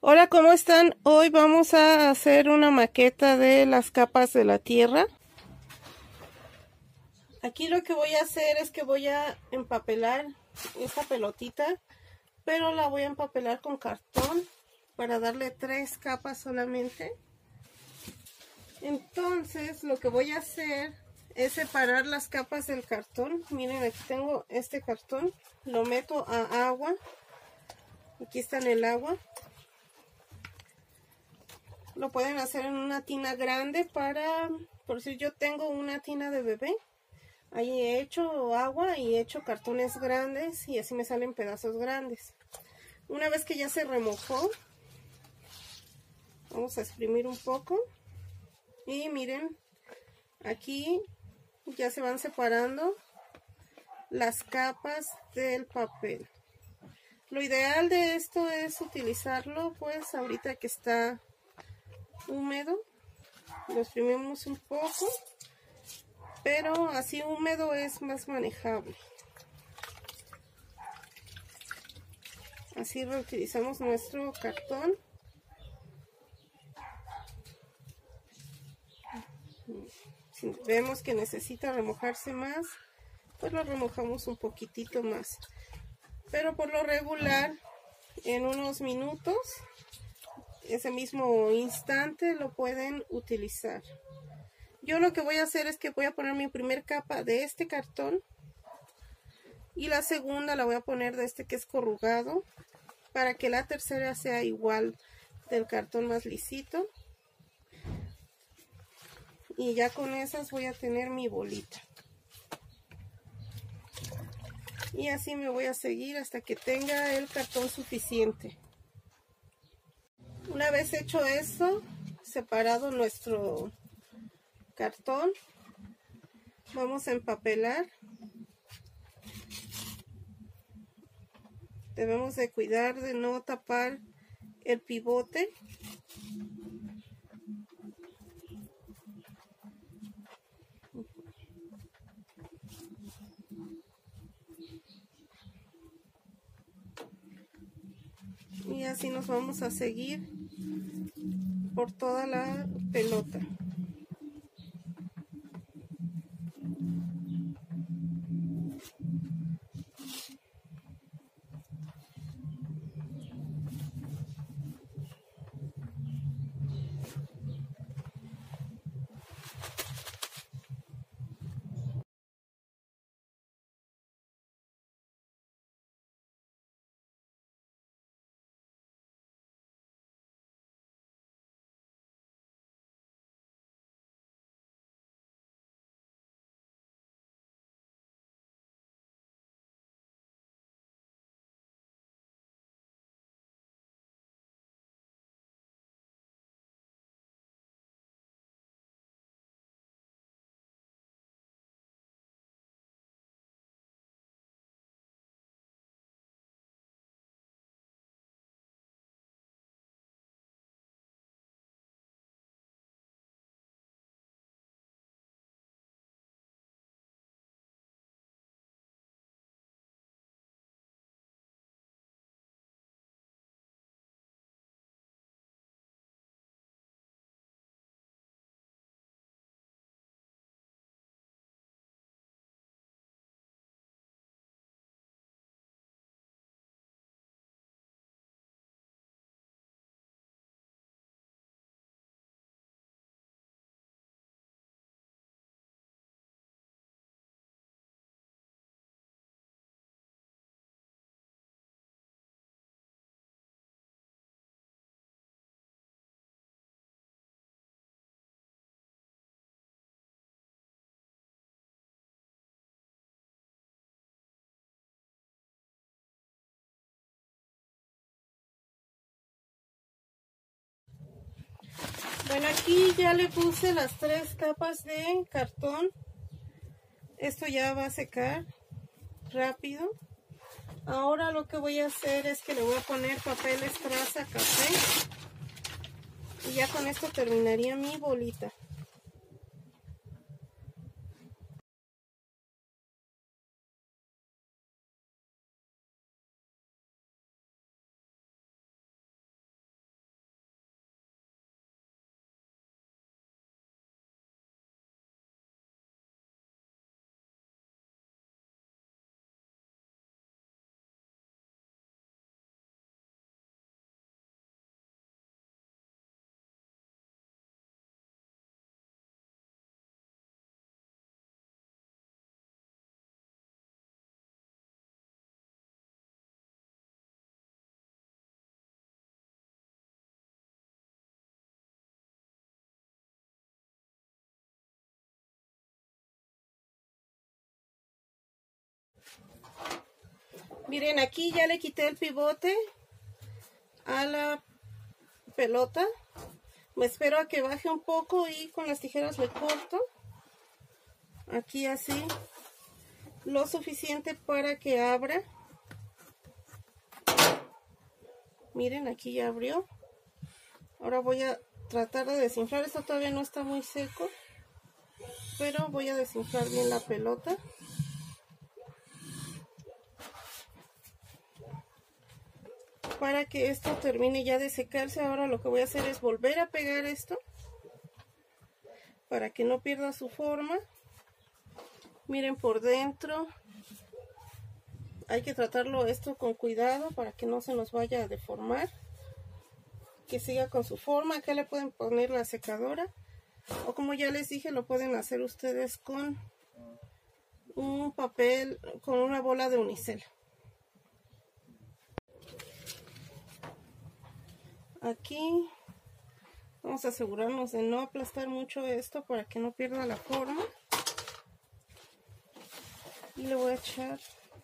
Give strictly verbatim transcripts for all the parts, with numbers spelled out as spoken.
Hola, ¿cómo están? Hoy vamos a hacer una maqueta de las capas de la Tierra. Aquí lo que voy a hacer es que voy a empapelar esta pelotita, pero la voy a empapelar con cartón para darle tres capas solamente. Entonces lo que voy a hacer es separar las capas del cartón. Miren, aquí tengo este cartón, lo meto a agua. Aquí está en el agua. Lo pueden hacer en una tina grande para, por si yo tengo una tina de bebé. Ahí he hecho agua y he hecho cartones grandes y así me salen pedazos grandes. Una vez que ya se remojó, vamos a exprimir un poco. Y miren, aquí ya se van separando las capas del papel. Lo ideal de esto es utilizarlo pues ahorita que está húmedo. Lo exprimimos un poco, pero así húmedo es más manejable. Así reutilizamos nuestro cartón. Si vemos que necesita remojarse más, pues lo remojamos un poquitito más. Pero por lo regular, en unos minutos, ese mismo instante lo pueden utilizar. Yo lo que voy a hacer es que voy a poner mi primer capa de este cartón y la segunda la voy a poner de este que es corrugado para que la tercera sea igual del cartón más lisito. Y ya con esas voy a tener mi bolita. Y así me voy a seguir hasta que tenga el cartón suficiente. Una vez hecho esto, separado nuestro cartón, vamos a empapelar. Debemos de cuidar de no tapar el pivote. Y así nos vamos a seguir por toda la pelota. Bueno, aquí ya le puse las tres capas de cartón. Esto ya va a secar rápido. Ahora lo que voy a hacer es que le voy a poner papel estraza café. Y ya con esto terminaría mi bolita. Miren, aquí ya le quité el pivote a la pelota. Me espero a que baje un poco y con las tijeras le corto. Aquí así. Lo suficiente para que abra. Miren, aquí ya abrió. Ahora voy a tratar de desinflar. Esto todavía no está muy seco, pero voy a desinflar bien la pelota. Para que esto termine ya de secarse, ahora lo que voy a hacer es volver a pegar esto. Para que no pierda su forma. Miren por dentro. Hay que tratarlo esto con cuidado para que no se nos vaya a deformar. Que siga con su forma. Acá le pueden poner la secadora. O como ya les dije, lo pueden hacer ustedes con un papel, con una bola de unicel. Aquí vamos a asegurarnos de no aplastar mucho esto para que no pierda la forma. Y le voy a echar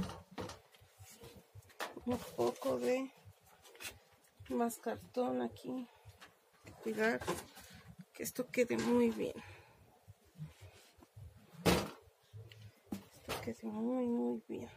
un poco de más cartón aquí. Cuidar que esto quede muy bien. Esto quede muy muy bien.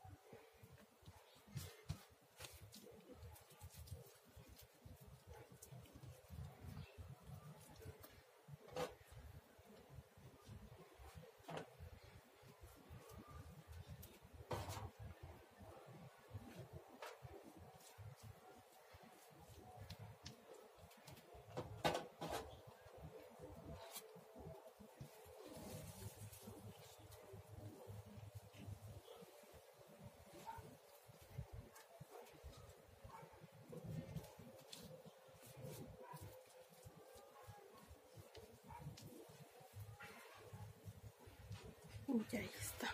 Y ahí está.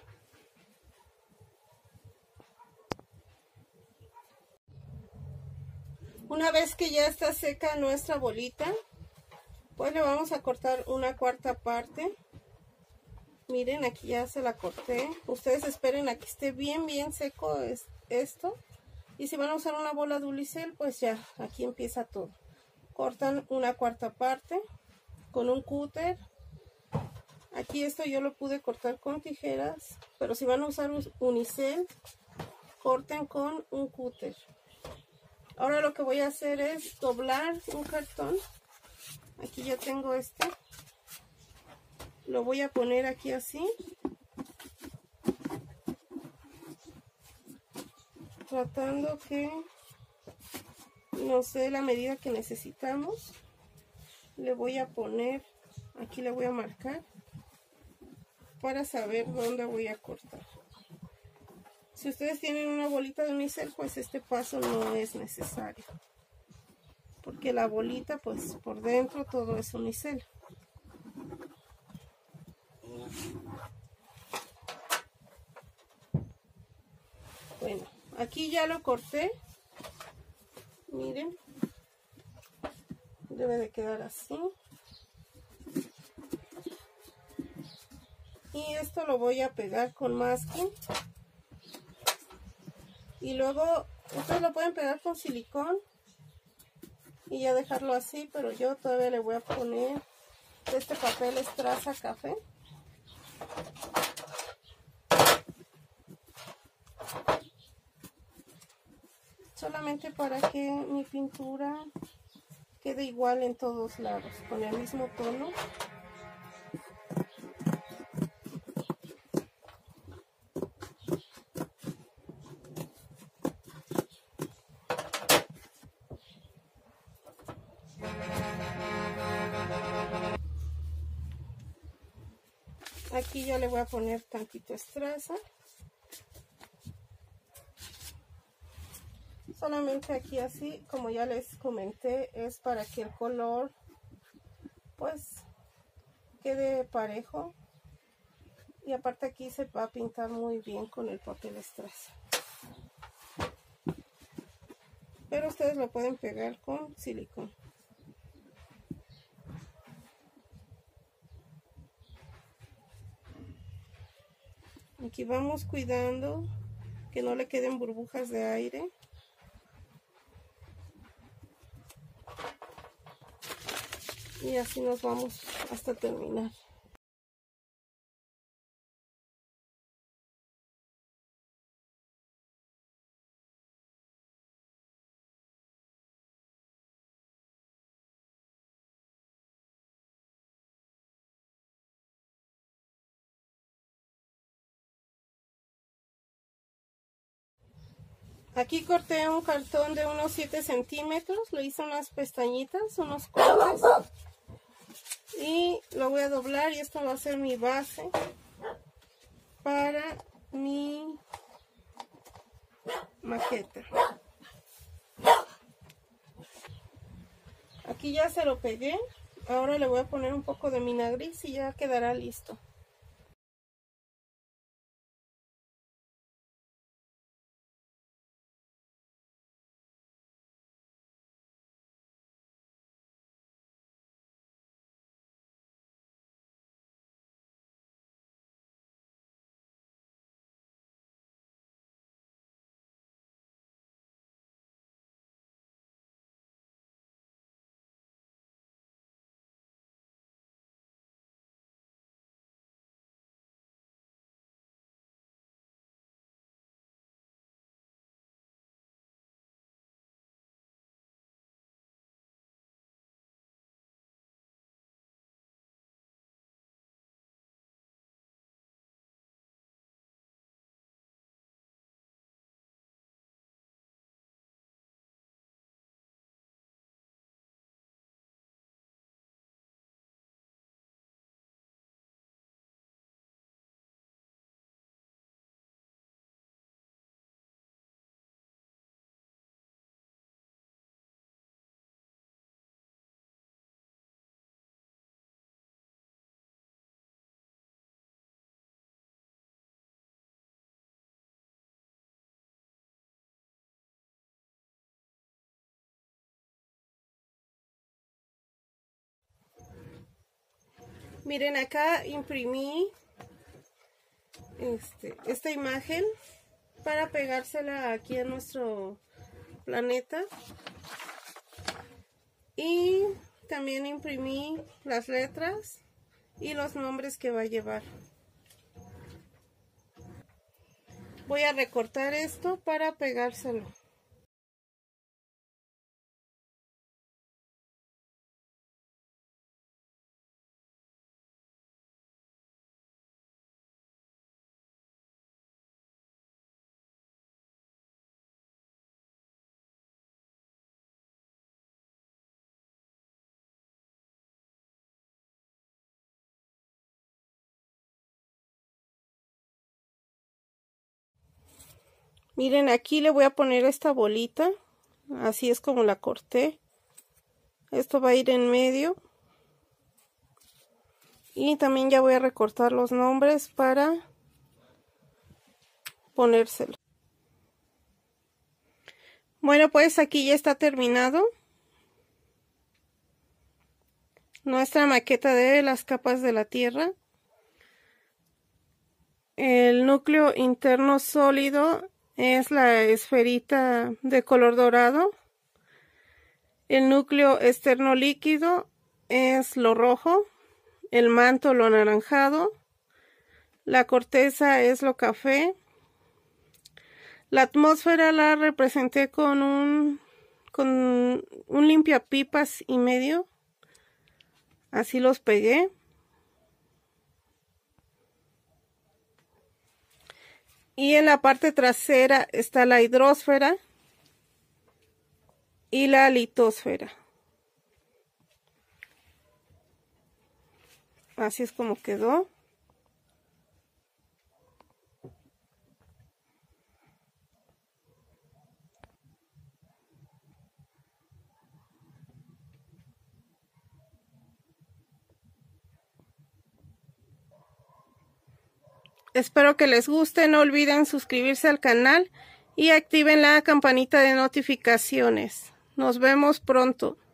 Una vez que ya está seca nuestra bolita, pues le vamos a cortar una cuarta parte. Miren, aquí ya se la corté. Ustedes esperen a que esté bien, bien seco esto. Y si van a usar una bola de unicel, pues ya, aquí empieza todo. Cortan una cuarta parte con un cúter. Aquí esto yo lo pude cortar con tijeras, pero si van a usar unicel, corten con un cúter. Ahora lo que voy a hacer es doblar un cartón. Aquí ya tengo este. Lo voy a poner aquí así. Tratando que nos dé la medida que necesitamos. Le voy a poner, aquí le voy a marcar para saber dónde voy a cortar. Si ustedes tienen una bolita de unicel, pues este paso no es necesario. Porque la bolita, pues por dentro todo es unicel. Bueno, aquí ya lo corté. Miren. Debe de quedar así. Y esto lo voy a pegar con masking. Y luego ustedes lo pueden pegar con silicón. Y ya dejarlo así, pero yo todavía le voy a poner este papel estraza café. Solamente para que mi pintura quede igual en todos lados, con el mismo tono. Aquí yo le voy a poner tantito estraza. Solamente aquí así, como ya les comenté, es para que el color pues quede parejo. Y aparte aquí se va a pintar muy bien con el papel estraza. Pero ustedes lo pueden pegar con silicón. Aquí vamos cuidando que no le queden burbujas de aire. Y así nos vamos hasta terminar. Aquí corté un cartón de unos siete centímetros, le hice unas pestañitas, unos cortes y lo voy a doblar y esta va a ser mi base para mi maqueta. Aquí ya se lo pegué, ahora le voy a poner un poco de vinagris y ya quedará listo. Miren, acá imprimí este, esta imagen para pegársela aquí a nuestro planeta. Y también imprimí las letras y los nombres que va a llevar. Voy a recortar esto para pegárselo. Miren, aquí le voy a poner esta bolita, así es como la corté. Esto va a ir en medio. Y también ya voy a recortar los nombres para ponérselo. Bueno, pues aquí ya está terminado nuestra maqueta de las capas de la Tierra. El núcleo interno sólido es la esferita de color dorado. El núcleo externo líquido es lo rojo. El manto lo anaranjado. La corteza es lo café. La atmósfera la representé con un, con un limpiapipas y medio. Así los pegué. Y en la parte trasera está la hidrosfera y la litosfera. Así es como quedó. Espero que les guste, no olviden suscribirse al canal y activen la campanita de notificaciones. Nos vemos pronto.